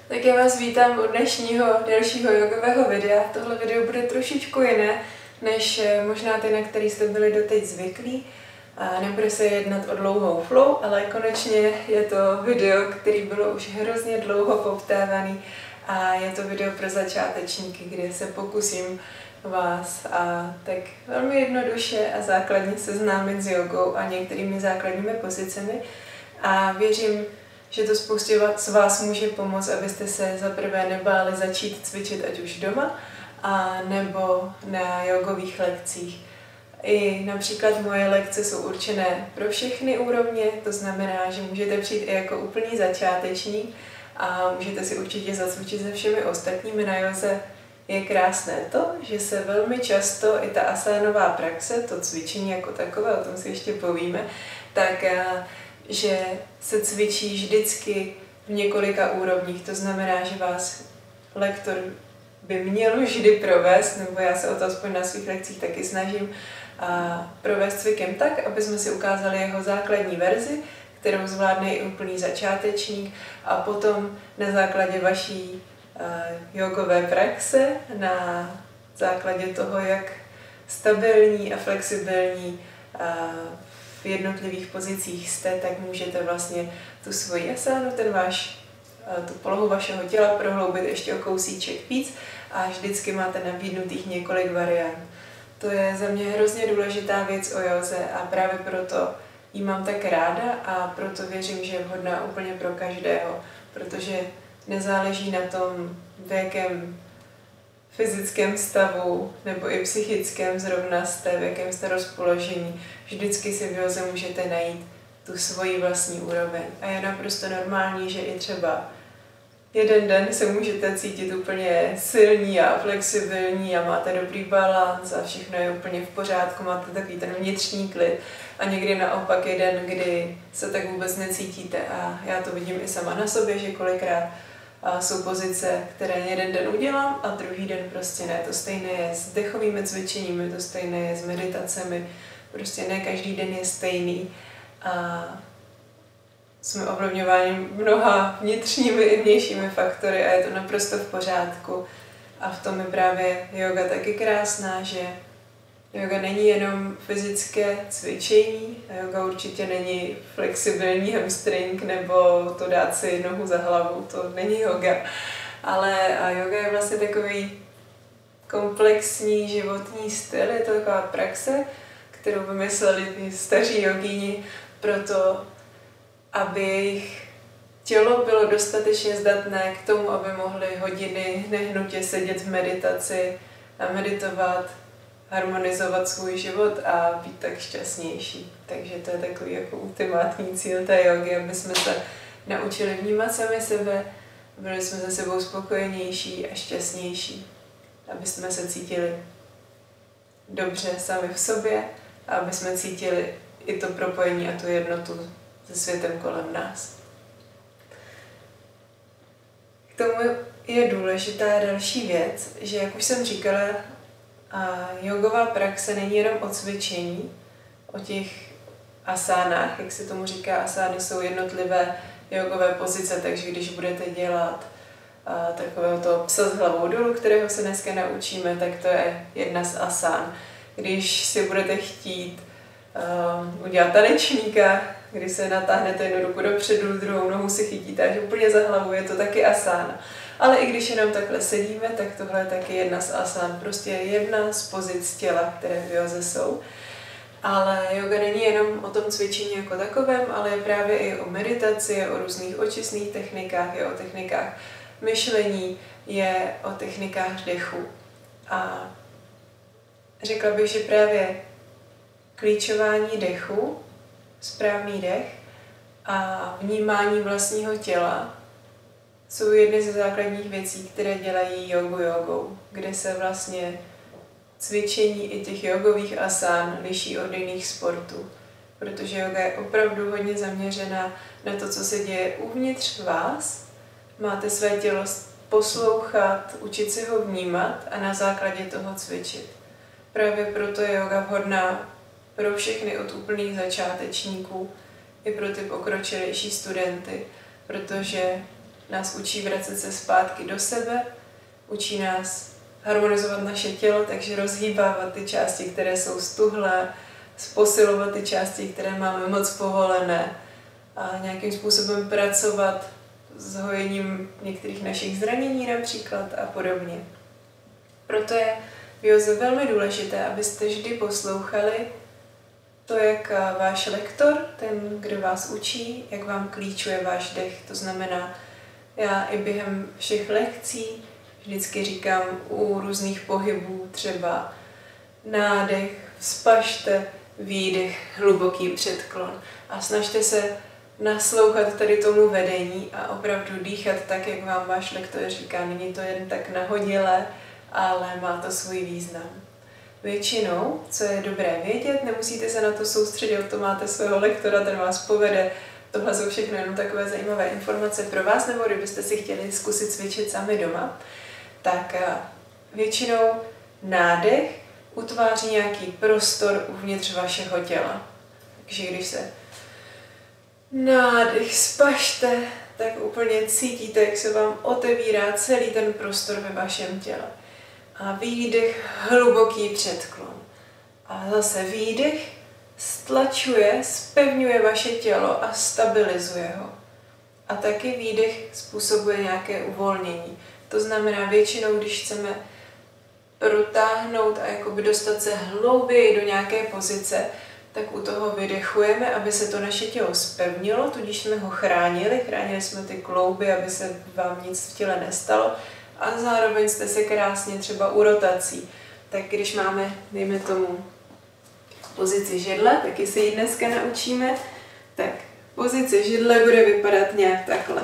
Tak já vás vítám u dnešního dalšího jogového videa. Tohle video bude trošičku jiné, než možná ty, na který jste byli doteď zvyklí. A nebude se jednat o dlouhou flow, ale konečně je to video, který bylo už hrozně dlouho poptávaný a je to video pro začátečníky, kde se pokusím vás a tak velmi jednoduše a základně seznámit s jogou a některými základními pozicemi a věřím, že to spoustě z vás může pomoct, abyste se zaprvé nebáli začít cvičit ať už doma, a nebo na jogových lekcích. I například moje lekce jsou určené pro všechny úrovně, to znamená, že můžete přijít i jako úplný začátečník a můžete si určitě zacvičit se všemi ostatními. Na joze je krásné to, že se velmi často i ta asánová praxe, to cvičení jako takové, o tom si ještě povíme, tak že se cvičí vždycky v několika úrovních. To znamená, že vás lektor by měl vždy provést, nebo já se o to aspoň na svých lekcích taky snažím, provést cvikem tak, aby jsme si ukázali jeho základní verzi, kterou zvládne i úplný začátečník, a potom na základě vaší jogové praxe, na základě toho, jak stabilní a flexibilní v jednotlivých pozicích jste, tak můžete vlastně tu svoji asánu, tu polohu vašeho těla prohloubit ještě o kousíček víc a vždycky máte nabídnutých několik variant. To je za mě hrozně důležitá věc o józe a právě proto ji mám tak ráda a proto věřím, že je vhodná úplně pro každého, protože nezáleží na tom, v jakém fyzickém stavu nebo i psychickém zrovna jste, v jakém jste rozpoložení. Vždycky si v józe můžete najít tu svoji vlastní úroveň. A je naprosto normální, že i třeba jeden den se můžete cítit úplně silní a flexibilní a máte dobrý balans a všechno je úplně v pořádku, máte takový ten vnitřní klid. A někdy naopak je den, kdy se tak vůbec necítíte. A já to vidím i sama na sobě, že kolikrát jsou pozice, které jeden den udělám a druhý den prostě ne. To stejné je s dechovými cvičeními, to stejné je s meditacemi. Prostě ne každý den je stejný a jsme ovlivňováni mnoha vnitřními i vnějšími faktory a je to naprosto v pořádku. A v tom je právě yoga taky krásná, že yoga není jenom fyzické cvičení, a yoga určitě není flexibilní hamstring nebo to dát si nohu za hlavu, to není yoga. Ale yoga je vlastně takový komplexní životní styl, je to taková praxe, kterou vymysleli ty staří jogíni proto, aby jejich tělo bylo dostatečně zdatné k tomu, aby mohli hodiny nehnutě sedět v meditaci a meditovat, harmonizovat svůj život a být tak šťastnější. Takže to je takový jako ultimátní cíl té jogy, aby jsme se naučili vnímat sami sebe, byli jsme se sebou spokojenější a šťastnější, aby jsme se cítili dobře sami v sobě a aby jsme cítili i to propojení a tu jednotu se světem kolem nás. K tomu je důležitá další věc, že jak už jsem říkala, jogová praxe není jenom o cvičení, o těch asánách, jak se tomu říká, asány jsou jednotlivé jogové pozice, takže když budete dělat takového toho psa s hlavou dolů, kterého se dneska naučíme, tak to je jedna z asán. Když si budete chtít udělat tanečníka, kdy se natáhnete jednu ruku dopředu, druhou nohu si chytíte až úplně za hlavu, je to taky asána. Ale i když jenom takhle sedíme, tak tohle je taky jedna z asán, prostě jedna z pozic těla, které v józe jsou. Ale yoga není jenom o tom cvičení jako takovém, ale je právě i o meditaci, je o různých očistných technikách, je o technikách myšlení, je o technikách dechu. A řekla bych, že právě klíčování dechu, správný dech a vnímání vlastního těla jsou jedny ze základních věcí, které dělají jogu jogou, kde se vlastně cvičení i těch jogových asán liší od jiných sportů, protože yoga je opravdu hodně zaměřená na to, co se děje uvnitř vás. Máte své tělo poslouchat, učit si ho vnímat a na základě toho cvičit. Právě proto je yoga vhodná pro všechny od úplných začátečníků i pro ty pokročilejší studenty, protože nás učí vracet se zpátky do sebe, učí nás harmonizovat naše tělo, takže rozhýbávat ty části, které jsou stuhlé, posilovat ty části, které máme moc povolené a nějakým způsobem pracovat s hojením některých našich zranění například a podobně. Proto je v józe velmi důležité, abyste vždy poslouchali to, jak váš lektor, ten, kdo vás učí, jak vám klíčuje váš dech. To znamená, já i během všech lekcí vždycky říkám u různých pohybů třeba nádech, vzpažte, výdech, hluboký předklon. A snažte se naslouchat tady tomu vedení a opravdu dýchat tak, jak vám váš lektor říká. Není to jen tak nahodilé, ale má to svůj význam. Většinou, co je dobré vědět, nemusíte se na to soustředit, to máte svého lektora, ten vás povede. Tohle jsou všechno jenom takové zajímavé informace pro vás, nebo kdybyste si chtěli zkusit cvičit sami doma, tak většinou nádech utváří nějaký prostor uvnitř vašeho těla. Takže když se nádech spažte, tak úplně cítíte, jak se vám otevírá celý ten prostor ve vašem těle. A výdech, hluboký předklon. A zase výdech stlačuje, zpevňuje vaše tělo a stabilizuje ho. A taky výdech způsobuje nějaké uvolnění. To znamená většinou, když chceme protáhnout a jakoby dostat se hlouběji do nějaké pozice, tak u toho vydechujeme, aby se to naše tělo zpevnilo, tudíž jsme ho chránili jsme ty klouby, aby se vám nic v těle nestalo a zároveň jste se krásně třeba u rotací. Tak když máme, dejme tomu, pozici židle, taky se ji dneska naučíme, tak pozice židle bude vypadat nějak takhle.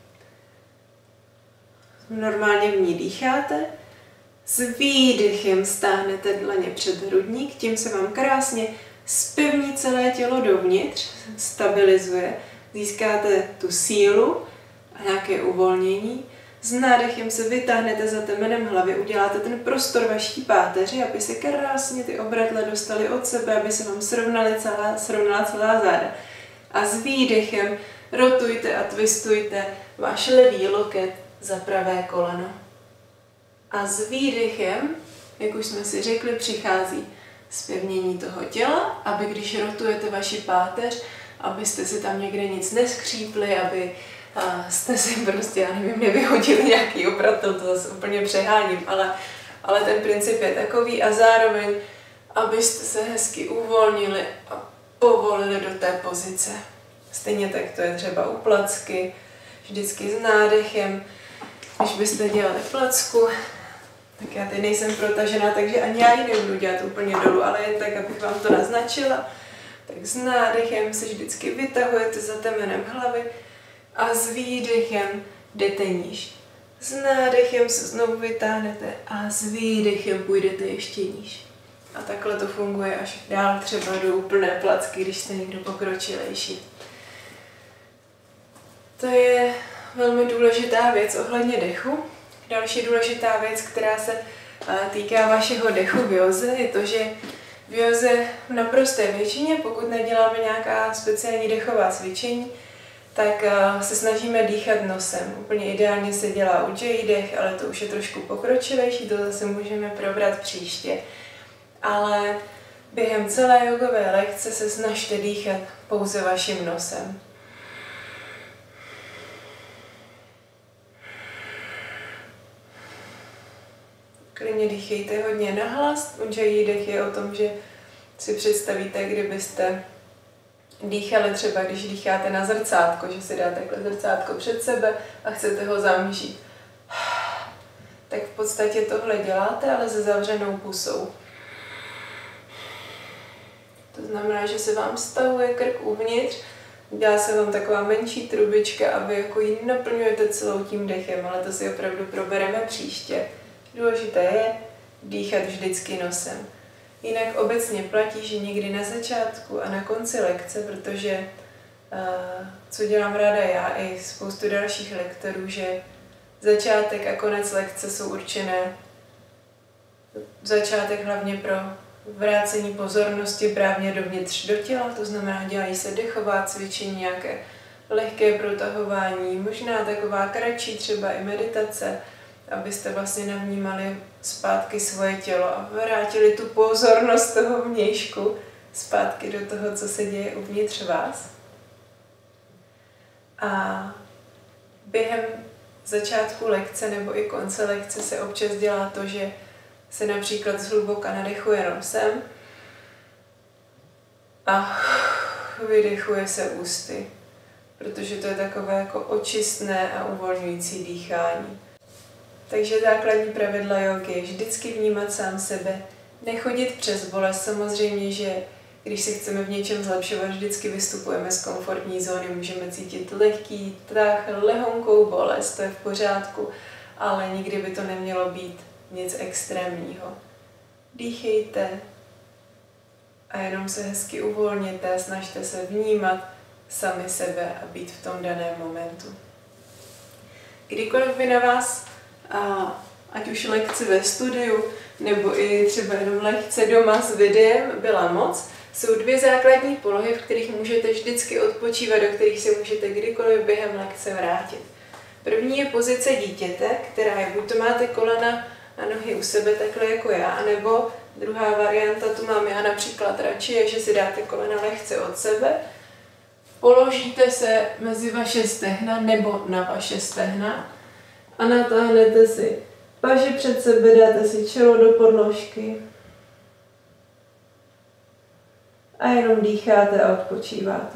Normálně v ní dýcháte, s výdechem stáhnete dlaně před hrudník, tím se vám krásně zpevní celé tělo dovnitř, stabilizuje, získáte tu sílu a nějaké uvolnění. S nádechem se vytáhnete za temenem hlavy, uděláte ten prostor vaší páteři, aby se krásně ty obratle dostaly od sebe, aby se vám srovnala celá záda. A s výdechem rotujte a twistujte váš levý loket za pravé koleno. A s výdechem, jak už jsme si řekli, přichází zpevnění toho těla, aby když rotujete vaši páteř, abyste si tam někde nic neschřípli, aby jste si prostě, já nevím, nevyhodili nějaký obratel, to zase úplně přeháním, ale ten princip je takový a zároveň, abyste se hezky uvolnili a povolili do té pozice. Stejně tak to je třeba u placky, vždycky s nádechem. Když byste dělali placku, tak já teď nejsem protažená, takže ani já ji nebudu dělat úplně dolů, ale jen tak, abych vám to naznačila. Tak s nádechem se vždycky vytahujete za temenem hlavy a s výdechem jdete níž. S nádechem se znovu vytáhnete a s výdechem půjdete ještě níž. A takhle to funguje až dál třeba do úplné placky, když jste někdo pokročilejší. To je velmi důležitá věc ohledně dechu. Další důležitá věc, která se týká vašeho dechu v józe, je to, že v józe v naprosté většině, pokud neděláme nějaká speciální dechová cvičení, tak se snažíme dýchat nosem. Úplně ideálně se dělá ujjayi dech, ale to už je trošku pokročilejší, to zase můžeme probrat příště. Ale během celé jogové lekce se snažte dýchat pouze vaším nosem. Klidně dýchejte hodně nahlas. Ujjayi dech je o tom, že si představíte, kdybyste dýchali třeba, když dýcháte na zrcátko, že si dáte takhle zrcátko před sebe a chcete ho zamžít. Tak v podstatě tohle děláte, ale se zavřenou pusou. To znamená, že se vám stahuje krk uvnitř, dělá se vám taková menší trubička a vy jako ji naplňujete celou tím dechem, ale to si opravdu probereme příště. Důležité je dýchat vždycky nosem. Jinak obecně platí, že někdy na začátku a na konci lekce, protože co dělám ráda já i spoustu dalších lektorů, že začátek a konec lekce jsou určené. Začátek hlavně pro vrácení pozornosti právě dovnitř do těla, to znamená, dělají se dechová cvičení, nějaké lehké protahování, možná taková kratší třeba i meditace, abyste vlastně navnímali zpátky svoje tělo a vrátili tu pozornost toho vnějšku zpátky do toho, co se děje uvnitř vás. A během začátku lekce nebo i konce lekce se občas dělá to, že se například zhluboka nadechuje nosem a vydechuje se ústy, protože to je takové jako očistné a uvolňující dýchání. Takže základní pravidla jógy je vždycky vnímat sám sebe, nechodit přes bolest. Samozřejmě, že když se chceme v něčem zlepšovat, vždycky vystupujeme z komfortní zóny, můžeme cítit lehký tah, lehonkou bolest, to je v pořádku, ale nikdy by to nemělo být nic extrémního. Dýchejte a jenom se hezky uvolněte, snažte se vnímat sami sebe a být v tom daném momentu. Kdykoliv by na vás, ať už lekce ve studiu, nebo i třeba jenom lekce doma s videem byla moc, jsou dvě základní polohy, v kterých můžete vždycky odpočívat, do kterých se můžete kdykoliv během lekce vrátit. První je pozice dítěte, která je, buď to máte kolena a nohy u sebe takhle jako já, anebo druhá varianta, tu mám já například radši, je, že si dáte kolena lehce od sebe, položíte se mezi vaše stehna nebo na vaše stehna a natáhnete si paži před sebe, dáte si čelo do podložky a jenom dýcháte a odpočíváte.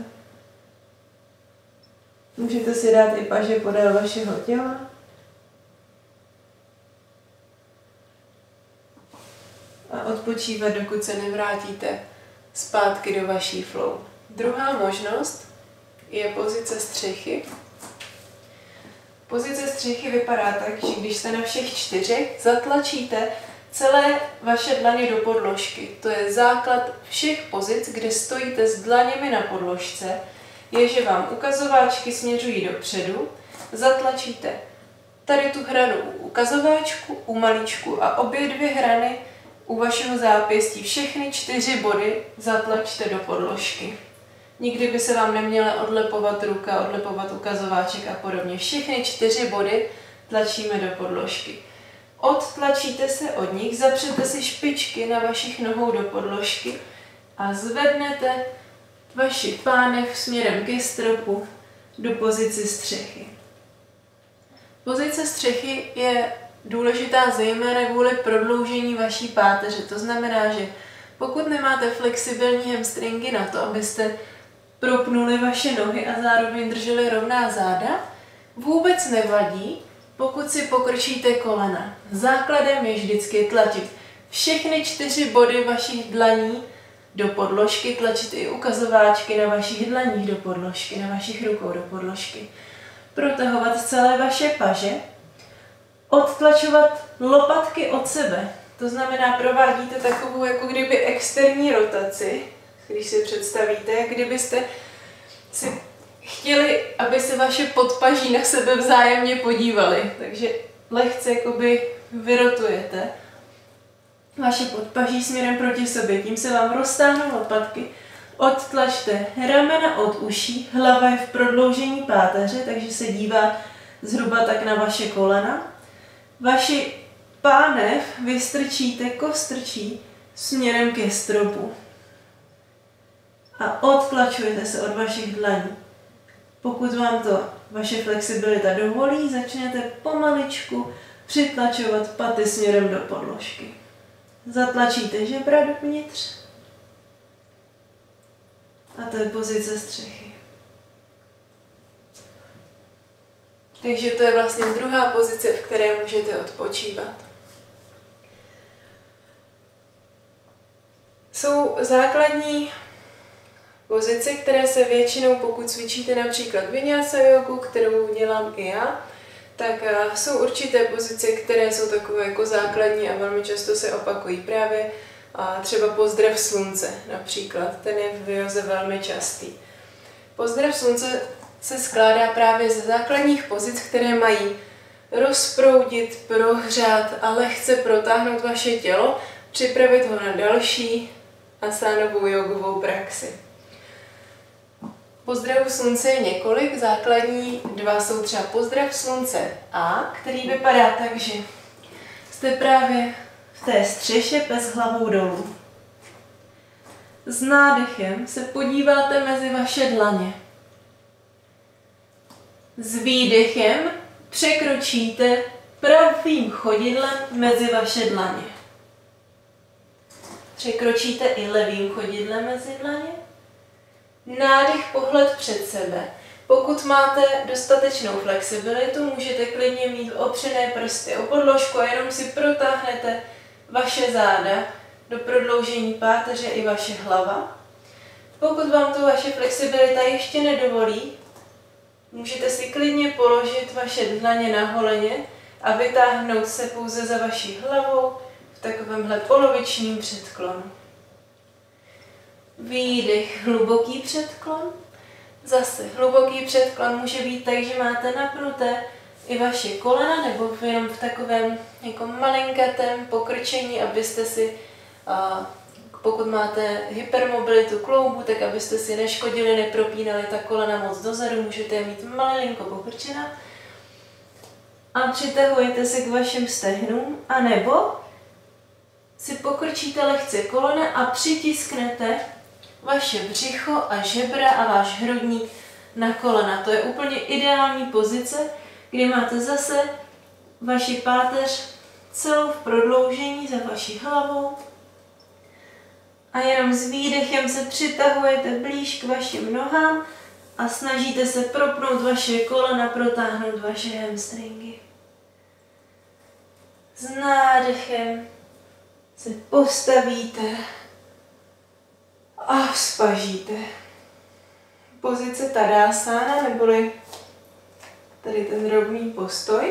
Můžete si dát i paže podél vašeho těla. A odpočívat, dokud se nevrátíte zpátky do vaší flow. Druhá možnost je pozice střechy. Pozice střechy vypadá tak, že když jste na všech čtyřech, zatlačíte celé vaše dlaně do podložky. To je základ všech pozic, kde stojíte s dlaněmi na podložce, je, že vám ukazováčky směřují dopředu, zatlačíte tady tu hranu u ukazováčku, u malíčku a obě dvě hrany u vašeho zápěstí, všechny 4 body zatlačte do podložky. Nikdy by se vám neměla odlepovat ruka, odlepovat ukazováček a podobně. Všechny 4 body tlačíme do podložky. Odtlačíte se od nich, zapřete si špičky na vašich nohou do podložky a zvednete vaši pánev směrem ke stropu do pozice střechy. Pozice střechy je důležitá zejména kvůli prodloužení vaší páteře. To znamená, že pokud nemáte flexibilní hamstringy na to, abyste propnuli vaše nohy a zároveň drželi rovná záda, vůbec nevadí, pokud si pokrčíte kolena. Základem je vždycky tlačit všechny 4 body vašich dlaní do podložky, tlačit i ukazováčky na vašich dlaních do podložky, na vašich rukou do podložky. Protahovat celé vaše paže, odtlačovat lopatky od sebe. To znamená, provádíte takovou jako kdyby externí rotaci, když si představíte, jak kdybyste si chtěli, aby se vaše podpaží na sebe vzájemně podívaly. Takže lehce jakoby vyrotujete vaše podpaží směrem proti sobě. Tím se vám roztáhnou lopatky. Odtlačte ramena od uší, hlava je v prodloužení páteře, takže se dívá zhruba tak na vaše kolena. Vaši pánev vystrčíte, kostrčí směrem ke stropu. A odtlačujete se od vašich dlaní. Pokud vám to vaše flexibilita dovolí, začnete pomaličku přitlačovat paty směrem do podložky. Zatlačíte žebra dovnitř. A to je pozice střechy. Takže to je vlastně druhá pozice, v které můžete odpočívat. Jsou základní pozice, které se většinou, pokud cvičíte například vinyasa jogu, kterou dělám i já, tak jsou určité pozice, které jsou takové jako základní a velmi často se opakují právě. A třeba pozdrav slunce například, ten je v józe velmi častý. Pozdrav slunce se skládá právě ze základních pozic, které mají rozproudit, prohřát a lehce protáhnout vaše tělo, připravit ho na další asánovou jogovou praxi. Pozdravů slunce je několik, základní dva jsou třeba pozdrav slunce A, který vypadá tak, že jste právě v té střeše bez hlavou dolů. S nádechem se podíváte mezi vaše dlaně. S výdechem překročíte pravým chodidlem mezi vaše dlaně. Překročíte i levým chodidlem mezi dlaně. Nádech, pohled před sebe. Pokud máte dostatečnou flexibilitu, můžete klidně mít opřené prsty o podložku a jenom si protáhnete vaše záda do prodloužení páteře i vaše hlava. Pokud vám to vaše flexibilita ještě nedovolí, můžete si klidně položit vaše dlaně na holeně a vytáhnout se pouze za vaší hlavou v takovémhle polovičním předklonu. Výdech, hluboký předklon. Zase hluboký předklon může být tak, že máte napnuté i vaše kolena, nebo jenom v takovém jako malinkatém pokrčení, abyste si, pokud máte hypermobilitu kloubu, tak abyste si neškodili, nepropínali ta kolena moc dozadu, můžete je mít malinko pokrčená. A přitahujete se k vašim stehnům, anebo si pokrčíte lehce kolena a přitisknete vaše břicho a žebra a váš hrudník na kolena. To je úplně ideální pozice, kdy máte zase vaši páteř celou v prodloužení za vaší hlavou a jenom s výdechem se přitahujete blíž k vašim nohám a snažíte se propnout vaše kolena, protáhnout vaše hamstringy. S nádechem se postavíte a vzpažíte. Pozice Tadasana, neboli tady ten rovný postoj,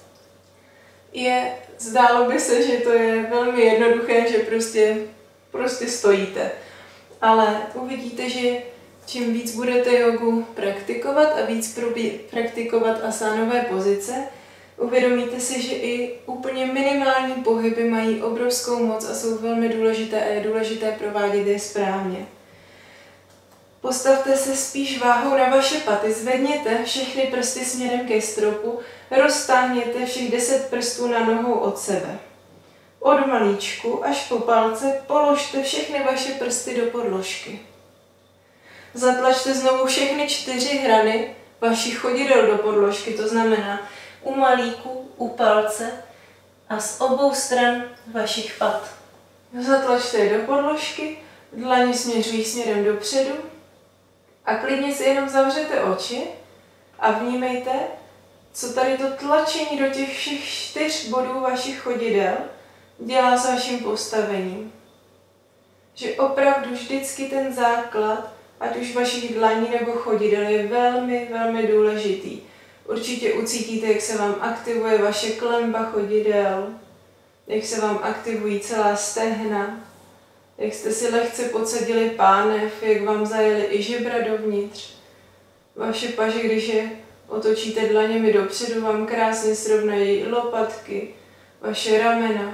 zdálo by se, že to je velmi jednoduché, že prostě stojíte. Ale uvidíte, že čím víc budete jogu praktikovat a víc praktikovat asánové pozice, uvědomíte si, že i úplně minimální pohyby mají obrovskou moc a jsou velmi důležité a je důležité provádět je správně. Postavte se spíš váhou na vaše paty, zvedněte všechny prsty směrem ke stropu, roztáhněte všech 10 prstů na nohou od sebe. Od malíčku až po palce položte všechny vaše prsty do podložky. Zatlačte znovu všechny 4 hrany vašich chodidel do podložky, to znamená u malíku, u palce a z obou stran vašich pat. Zatlačte je do podložky, dlaně směřují směrem dopředu a klidně si jenom zavřete oči a vnímejte, co tady to tlačení do těch všech 4 bodů vašich chodidel dělá s vaším postavením. Že opravdu vždycky ten základ, ať už vašich dlaní nebo chodidel, je velmi, velmi důležitý. Určitě ucítíte, jak se vám aktivuje vaše klemba chodidel, jak se vám aktivují celá stehna, jak jste si lehce podsadili pánev, jak vám zajeli i žebra dovnitř. Vaše paže, když je otočíte dlaněmi dopředu, vám krásně srovnají lopatky, vaše ramena.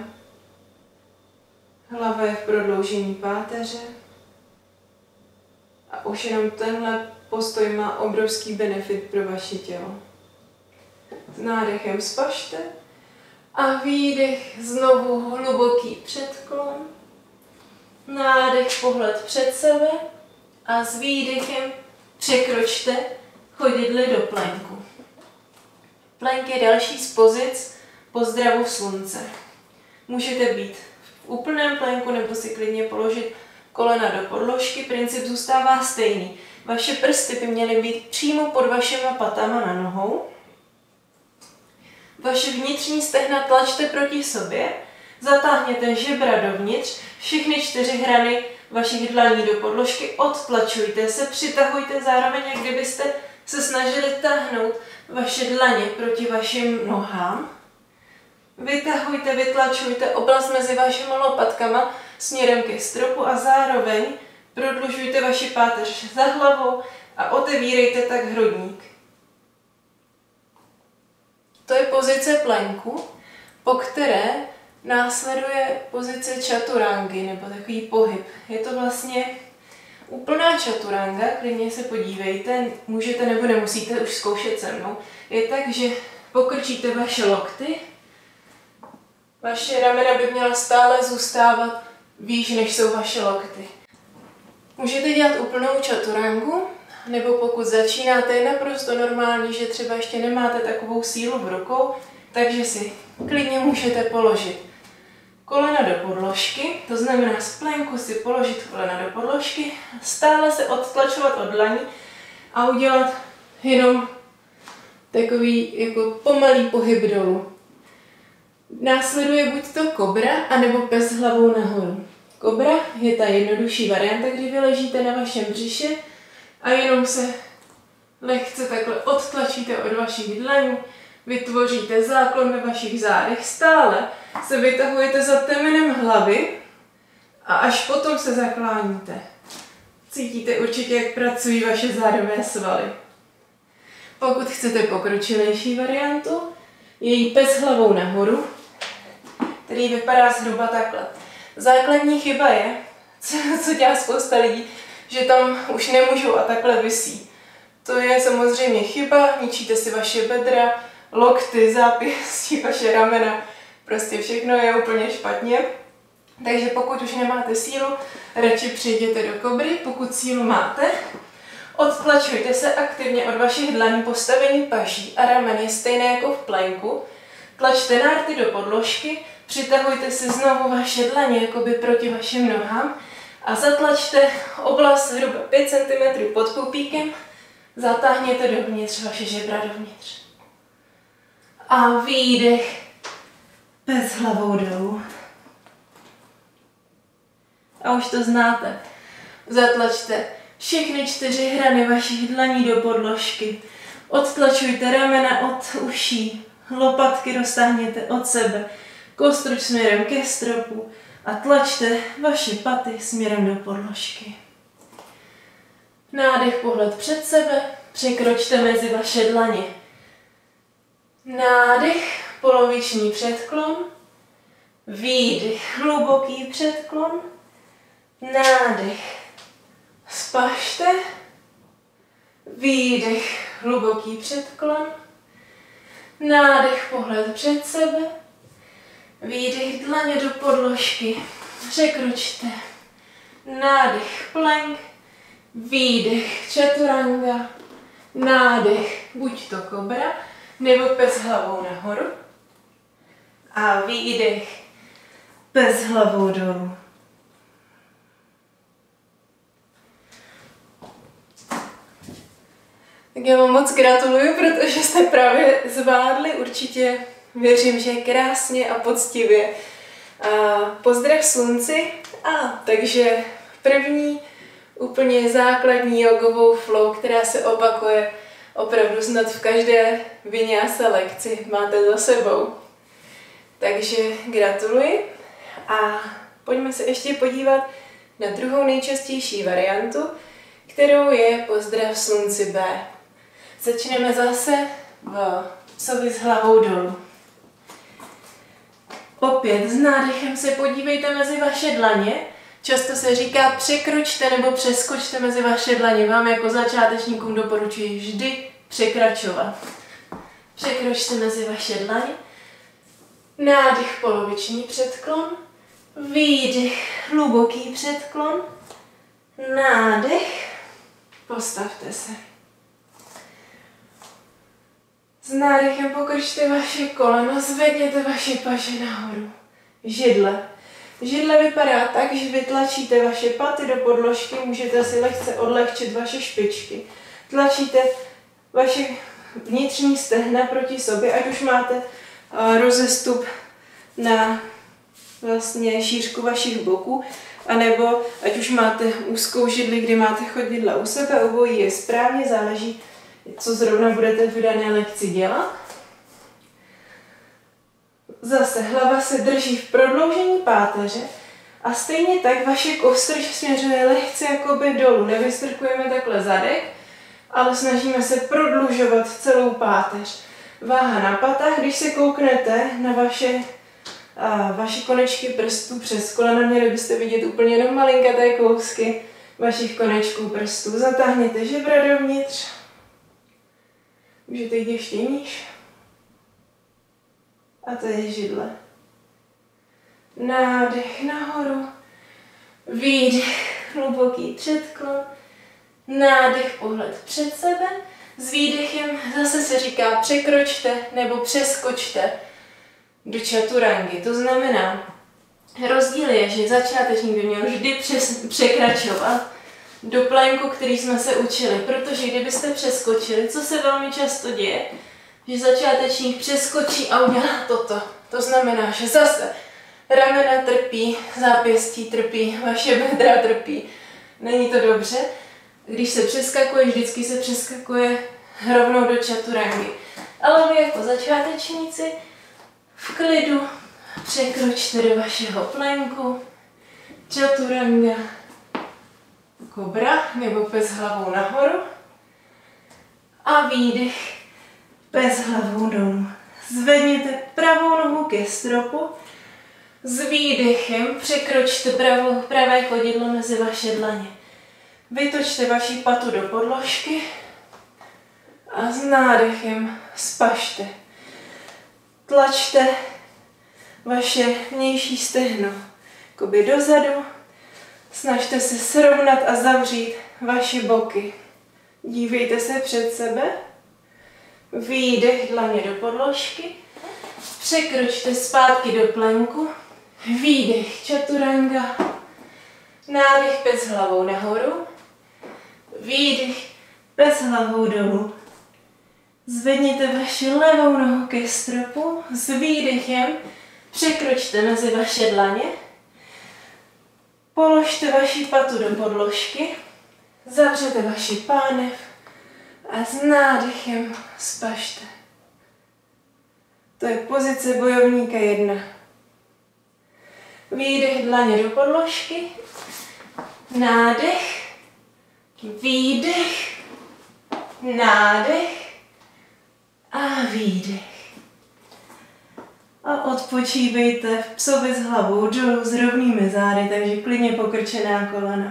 Hlava je v prodloužení páteře. A už jenom tenhle postoj má obrovský benefit pro vaše tělo. S nádechem spažte a výdech, znovu hluboký předklon. Nádech, pohled před sebe a s výdechem překročte chodidly do plenku. Plenk je další z pozic pozdravu slunce. Můžete být v úplném plenku nebo si klidně položit kolena do podložky, princip zůstává stejný. Vaše prsty by měly být přímo pod vašima patama na nohou. Vaše vnitřní stehna tlačte proti sobě, zatáhněte žebra dovnitř, všechny 4 hrany vašich dlaní do podložky, odtlačujte se, přitahujte zároveň, jak kdybyste se snažili táhnout vaše dlaně proti vašim nohám. Vytahujte, vytlačujte oblast mezi vašimi lopatkama směrem ke stropu a zároveň prodlužujte vaši páteř za hlavou a otevírejte tak hrudník. To je pozice plenku, po které následuje pozice čaturangy, nebo takový pohyb. Je to vlastně Úplná čaturanga, klidně se podívejte, můžete nebo nemusíte už zkoušet se mnou, je tak, že pokrčíte vaše lokty, vaše ramena by měla stále zůstávat výš, než jsou vaše lokty. Můžete dělat úplnou čaturangu, nebo pokud začínáte, je naprosto normální, že třeba ještě nemáte takovou sílu v rukou, takže si klidně můžete položit kolena do podložky, to znamená z plenku si položit kolena do podložky, stále se odtlačovat od dlaní a udělat jenom takový jako pomalý pohyb dolů. Následuje buď to kobra, anebo pes hlavou nahoru. Kobra je ta jednodušší varianta, kdy vy ležíte na vašem břiše a jenom se lehce takhle odtlačíte od vašich dlaní, vytvoříte záklon ve vašich zádech, stále se vytahujete za temenem hlavy a až potom se zakláníte. Cítíte určitě, jak pracují vaše zádové svaly. Pokud chcete pokročilejší variantu, je jí pes hlavou nahoru, který vypadá zhruba takhle. Základní chyba je, co dělá spousta lidí, že tam už nemůžou a takhle visí. To je samozřejmě chyba, ničíte si vaše bedra, lokty, zápěstí, vaše ramena, prostě všechno je úplně špatně. Takže pokud už nemáte sílu, radši přejděte do kobry, pokud sílu máte, odtlačujte se aktivně od vašich dlaní, postavení paží a ramen je stejné jako v plenku, tlačte nárty do podložky, přitahujte si znovu vaše dlaně jakoby proti vašim nohám a zatlačte oblast zhruba 5 cm pod pupíkem, zatáhněte dovnitř vaše žebra dovnitř. A výdech, pes hlavou dolů. A už to znáte. Zatlačte všechny 4 hrany vašich dlaní do podložky. Odtlačujte ramena od uší, lopatky roztáhněte od sebe, kostruč směrem ke stropu a tlačte vaše paty směrem do podložky. Nádech, pohled před sebe, překročte mezi vaše dlaně. Nádech, poloviční předklon, výdech, hluboký předklon, nádech, spažte, výdech, hluboký předklon, nádech, pohled před sebe, výdech, dlaně do podložky, překročte, nádech, plank, výdech, chaturanga, nádech, buď to kobra, nebo pes hlavou nahoru a výdech, pes hlavou dolů. Tak já vám moc gratuluju, protože jste právě zvládli, určitě věřím, že krásně a poctivě. A pozdrav slunci. Takže první úplně základní jogovou flow, která se opakuje opravdu snad v každé vinyasa lekci, máte za sebou. Takže gratuluji a pojďme se ještě podívat na druhou nejčastější variantu, kterou je pozdrav slunci B. Začneme zase v psovi s hlavou dolů. Opět s nádechem se podívejte mezi vaše dlaně. Často se říká překročte nebo přeskočte mezi vaše dlaně. Vám jako začátečníkům doporučuji vždy překračovat. Překročte mezi vaše dlaně. Nádech, poloviční předklon. Výdech, hluboký předklon. Nádech. Postavte se. S nádechem pokrčte vaše koleno, zvedněte vaše paže nahoru. Židle. Židle vypadá tak, že vytlačíte vaše paty do podložky, můžete si lehce odlehčit vaše špičky. Tlačíte vaše vnitřní stehna proti sobě, ať už máte rozestup na vlastně šířku vašich boků, anebo ať už máte úzkou židli, kdy máte chodidla u sebe, obojí je správně, záleží, co zrovna budete v dané lekci dělat. Zase hlava se drží v prodloužení páteře a stejně tak vaše kostrč směřuje lehce jakoby dolů. Nevystrkujeme takhle zadek, ale snažíme se prodlužovat celou páteř. Váha na patách, když se kouknete na vaše konečky prstů přes kolena, měli byste vidět úplně jenom malinkaté kousky vašich konečků prstů. Zatáhněte žebra dovnitř. Můžete jít ještě níž. A to je židle. Nádech nahoru. Výdech, hluboký předklon. Nádech, pohled před sebe. S výdechem zase se říká překročte nebo přeskočte do čaturangy. To znamená, rozdíl je, že začátečník by měl vždy překračovat do planku, který jsme se učili. Protože kdybyste přeskočili, co se velmi často děje, že začátečník přeskočí a udělá toto. To znamená, že zase ramena trpí, zápěstí trpí, vaše bedra trpí. Není to dobře. Když se přeskakuje, vždycky se přeskakuje rovnou do čaturangy. Ale vy jako začátečníci v klidu překročte do vašeho plenku, čaturanga, kobra nebo pes hlavou nahoru a výdech, pes hlavou dolů. Zvedněte pravou nohu ke stropu, s výdechem překročte pravé chodidlo mezi vaše dlaně. Vytočte vaši patu do podložky a s nádechem spažte. Tlačte vaše vnější stehno jakoby dozadu. Snažte se srovnat a zavřít vaše boky. Dívejte se před sebe. Výdech, dlaně do podložky. Překročte zpátky do plenku. Výdech, čaturanga. Nádech, pes hlavou nahoru. Výdech, pes hlavou dolů. Zvedněte vaši levou nohu ke stropu. S výdechem překročte mezi vaše dlaně. Položte vaši patu do podložky. Zavřete vaši pánev a s nádechem spažte. To je pozice bojovníka 1. Výdech, dlaně do podložky. Nádech. Výdech. Nádech. A výdech. A odpočívejte v psovi s hlavou dolů s rovnými zády, takže klidně pokrčená kolena.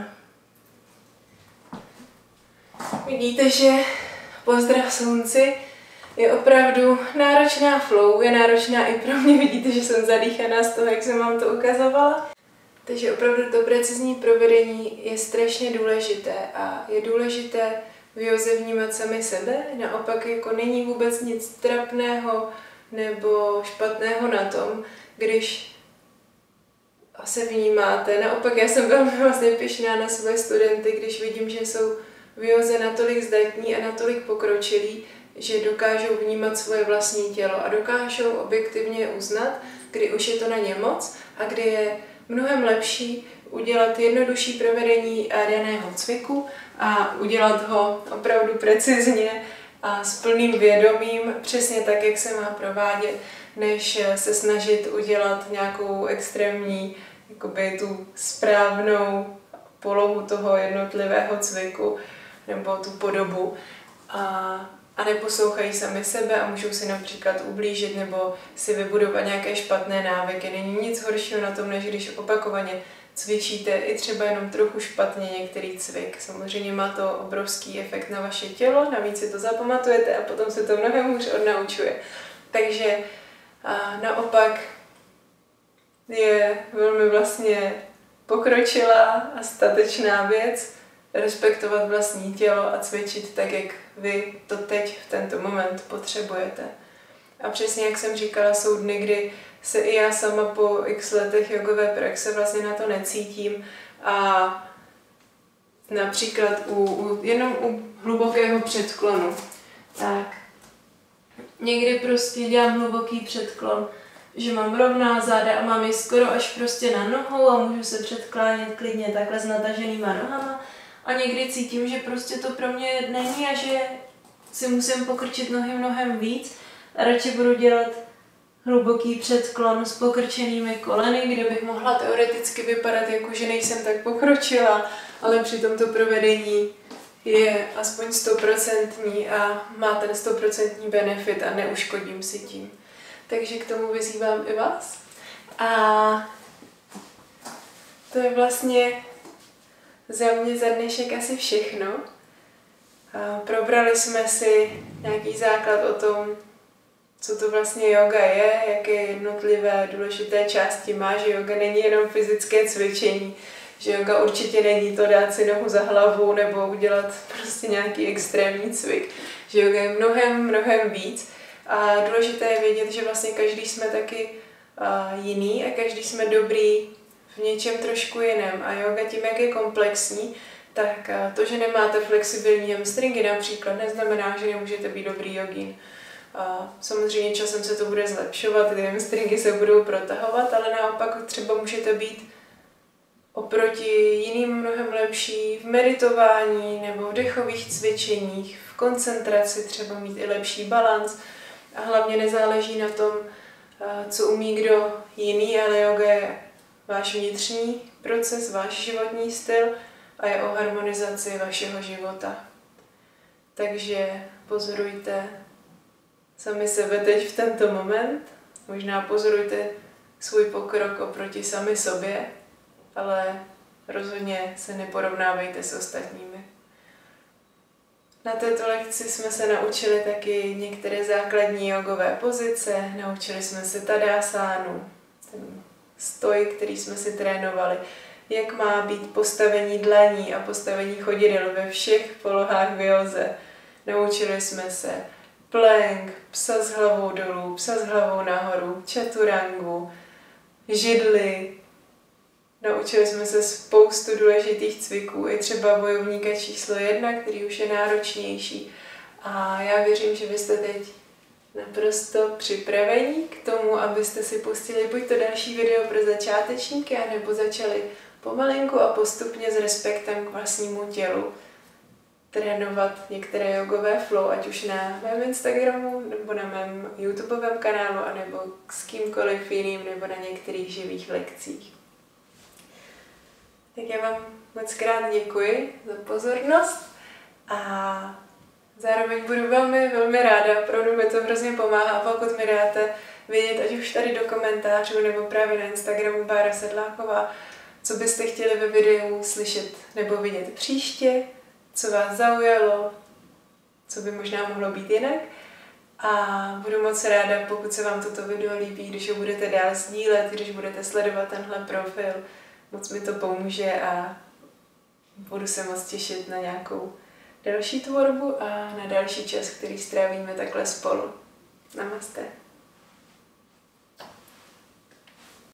Vidíte, že pozdrav slunci je opravdu náročná flow, je náročná i pro mě. Vidíte, že jsem zadýchaná z toho, jak jsem vám to ukazovala. Takže opravdu to precizní provedení je strašně důležité a je důležité v józe vnímat sami sebe. Naopak jako není vůbec nic trapného nebo špatného na tom, když se vnímáte. Naopak já jsem velmi vlastně pyšná na své studenty, když vidím, že jsou v józe natolik zdatní a natolik pokročilí, že dokážou vnímat svoje vlastní tělo a dokážou objektivně uznat, kdy už je to na ně moc a kdy je mnohem lepší udělat jednodušší provedení daného cviku a udělat ho opravdu precizně a s plným vědomím, přesně tak, jak se má provádět, než se snažit udělat nějakou extrémní, jakoby tu správnou polohu toho jednotlivého cviku nebo tu podobu. A neposlouchají sami sebe a můžou si například ublížit nebo si vybudovat nějaké špatné návyky. Není nic horšího na tom, než když opakovaně cvičíte i třeba jenom trochu špatně některý cvik. Samozřejmě má to obrovský efekt na vaše tělo, navíc si to zapamatujete a potom se to mnohem hůř odnaučuje. Takže naopak je velmi vlastně pokročilá a statečná věc respektovat vlastní tělo a cvičit tak, jak vy to teď v tento moment potřebujete. A přesně jak jsem říkala, jsou dny, kdy se i já sama po x letech jogové praxe vlastně na to necítím a například jenom u hlubokého předklonu. Tak někdy prostě dělám hluboký předklon, že mám rovná záda a mám je skoro až prostě na nohou a můžu se předklánět klidně takhle s nataženýma nohama. A někdy cítím, že prostě to pro mě není a že si musím pokrčit nohy mnohem víc a radši budu dělat hluboký předklon s pokrčenými koleny, kde bych mohla teoreticky vypadat jako, že nejsem tak pokročila, ale při tomto provedení je aspoň 100% a má ten 100% benefit a neuškodím si tím. Takže k tomu vyzývám i vás. A to je vlastně za mě za dnešek asi všechno. Probrali jsme si nějaký základ o tom, co to vlastně yoga je, jaké jednotlivé důležité části má, že yoga není jenom fyzické cvičení, že yoga určitě není to dát si nohu za hlavu nebo udělat prostě nějaký extrémní cvik, že yoga je mnohem víc a důležité je vědět, že vlastně každý jsme taky jiný a každý jsme dobrý v něčem trošku jiném a yoga tím, jak je komplexní, tak to, že nemáte flexibilní hamstringy například, neznamená, že nemůžete být dobrý jogín. Samozřejmě časem se to bude zlepšovat, ty hamstringy se budou protahovat, ale naopak třeba můžete být oproti jiným mnohem lepší v meditování nebo v dechových cvičeních, v koncentraci třeba mít i lepší balans a hlavně nezáleží na tom, co umí kdo jiný, ale yoga je váš vnitřní proces, váš životní styl a je o harmonizaci vašeho života. Takže pozorujte sami sebe teď v tento moment, možná pozorujte svůj pokrok oproti sami sobě, ale rozhodně se neporovnávejte s ostatními. Na této lekci jsme se naučili taky některé základní jogové pozice, naučili jsme se tadásánu, ten stoj, který jsme si trénovali, jak má být postavení dlaní a postavení chodidel ve všech polohách v józe. Naučili jsme se plank, psa s hlavou dolů, psa s hlavou nahoru, čaturangu, židli. Naučili jsme se spoustu důležitých cviků, i třeba bojovníka číslo 1, který už je náročnější. A já věřím, že vy jste teď naprosto připravení k tomu, abyste si pustili buď to další video pro začátečníky, anebo začali pomalinku a postupně s respektem k vlastnímu tělu trénovat některé jogové flow, ať už na mém Instagramu, nebo na mém YouTubeovém kanálu, anebo s kýmkoliv jiným, nebo na některých živých lekcích. Tak já vám moc krát děkuji za pozornost a zároveň budu velmi ráda, opravdu mi to hrozně pomáhá, pokud mi dáte vědět, ať už tady do komentářů nebo právě na Instagramu Bára Sedláková, co byste chtěli ve videu slyšet nebo vidět příště, co vás zaujalo, co by možná mohlo být jinak. A budu moc ráda, pokud se vám toto video líbí, když ho budete dál sdílet, když budete sledovat tenhle profil. Moc mi to pomůže a budu se moc těšit na nějakou další tvorbu a na další čas, který strávíme takhle spolu. Namaste.